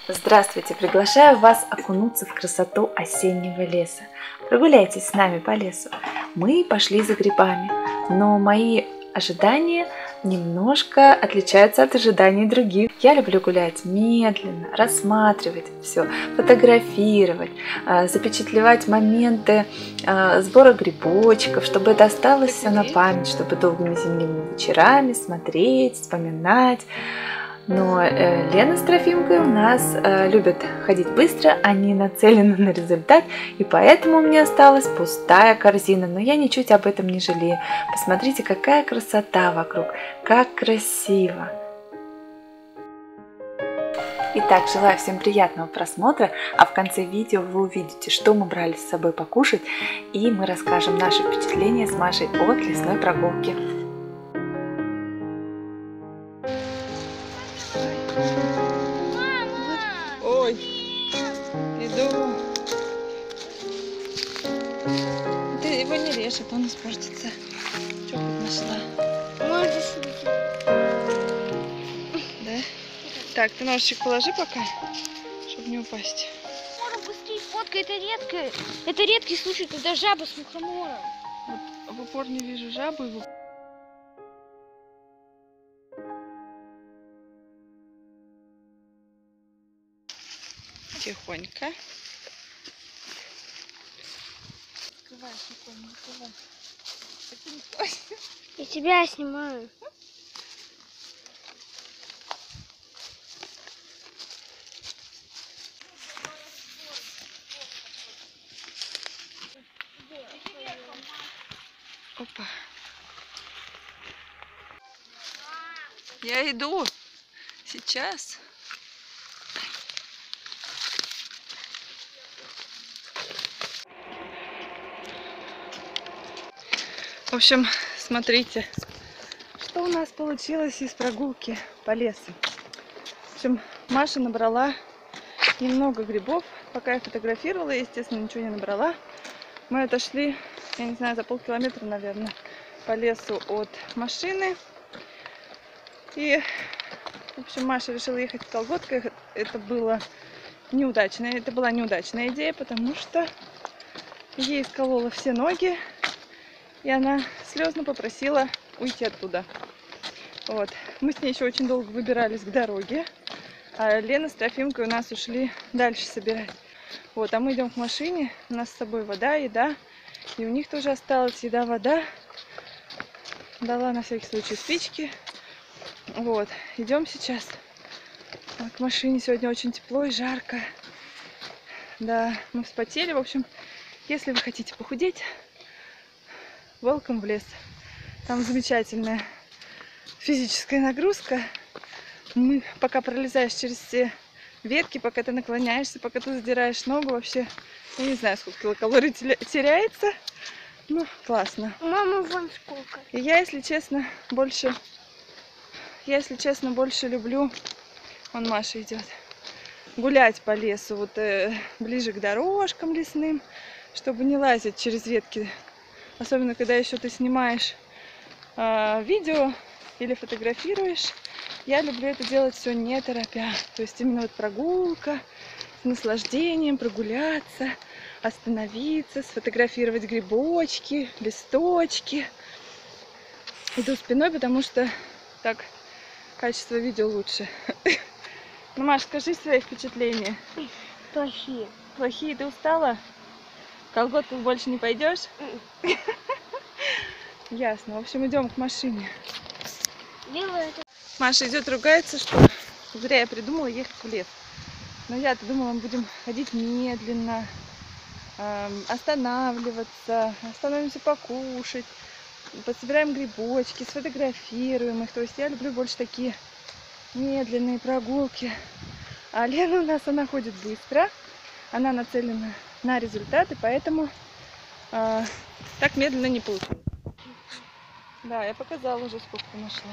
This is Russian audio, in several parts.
Здравствуйте! Приглашаю вас окунуться в красоту осеннего леса. Прогуляйтесь с нами по лесу. Мы пошли за грибами, но мои ожидания немножко отличаются от ожиданий других. Я люблю гулять медленно, рассматривать все, фотографировать, запечатлевать моменты сбора грибочков, чтобы это осталось все на память, чтобы долгими зимними вечерами смотреть, вспоминать. Но Лена с Трофимкой у нас любят ходить быстро, они нацелены на результат, и поэтому у меня осталась пустая корзина. Но я ничуть об этом не жалею. Посмотрите, какая красота вокруг, как красиво. Итак, желаю всем приятного просмотра, а в конце видео вы увидите, что мы брали с собой покушать, и мы расскажем наши впечатления с Машей от лесной прогулки. Ой, иду. Ты его не режь, а то он испортится. Что тут нашла? Да? Так, ты ножичек положи пока, чтобы не упасть. Надо быстрее фоткай, это редкий случай, когда жаба с мухомором. Вот в упор не вижу жабы. Тихонько. Скрываешь, Николь, не скрывай. Это не хватит. Я тебя снимаю. Опа. Я иду. Сейчас. В общем, смотрите, что у нас получилось из прогулки по лесу. В общем, Маша набрала немного грибов. Пока я фотографировала, я, естественно, ничего не набрала. Мы отошли, я не знаю, за полкилометра, наверное, по лесу от машины. И, в общем, Маша решила ехать в колготках. Это была неудачная идея, потому что ей сколола все ноги. И она слезно попросила уйти оттуда. Вот. Мы с ней еще очень долго выбирались к дороге. А Лена с Трофимкой у нас ушли дальше собирать. Вот. А мы идем к машине. У нас с собой вода, еда. И у них тоже осталась еда, вода. Дала на всякий случай спички. Вот. Идем сейчас к машине. Сегодня очень тепло и жарко. Да, мы вспотели. В общем, если вы хотите похудеть, welcome в лес. Там замечательная физическая нагрузка. Пока пролезаешь через все ветки, пока ты наклоняешься, пока ты задираешь ногу, вообще, я не знаю, сколько килокалорий теряется. Ну, классно. Мама, вон сколько. И я, если честно, больше люблю, вон Маша идет, гулять по лесу, вот ближе к дорожкам лесным, чтобы не лазить через ветки. Особенно, когда еще ты снимаешь видео или фотографируешь. Я люблю это делать все не торопя. То есть именно вот прогулка с наслаждением, прогуляться, остановиться, сфотографировать грибочки, листочки. Иду спиной, потому что так качество видео лучше. Ну, Маш, скажи свои впечатления. Плохие. Плохие? Ты устала? В колготках больше не пойдешь? Ясно. В общем, идем к машине. Маша идет, ругается, что зря я придумала ехать в лес. Но я-то думала, мы будем ходить медленно, останавливаться, остановимся покушать, подсобираем грибочки, сфотографируем их. То есть я люблю больше такие медленные прогулки. А Лена у нас, она ходит быстро, она нацелена на результаты, поэтому так медленно не получится. Да, я показала уже, сколько нашла.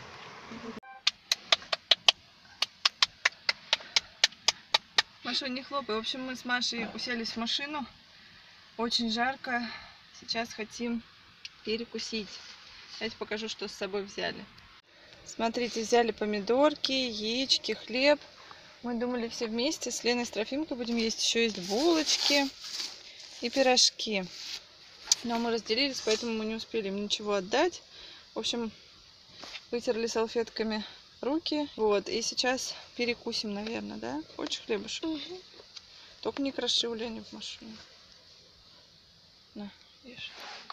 Маша, не хлопай. В общем, мы с Машей уселись в машину. Очень жарко. Сейчас хотим перекусить. Давайте покажу, что с собой взяли. Смотрите, взяли помидорки, яички, хлеб. Мы думали все вместе с Леной, с Трофимкой будем есть. Еще есть булочки и пирожки. Но мы разделились, поэтому мы не успели им ничего отдать. В общем, вытерли салфетками руки. Вот, и сейчас перекусим, наверное, да? Хочешь хлебушек? Угу. Только не кроши у Лени в машине. На, ешь.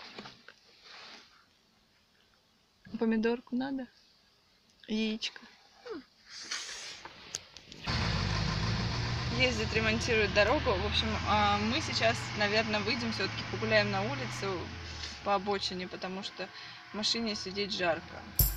Помидорку надо? Яичко. Ездят, ремонтируют дорогу. В общем, мы сейчас, наверное, выйдем, все-таки погуляем на улицу по обочине, потому что в машине сидеть жарко.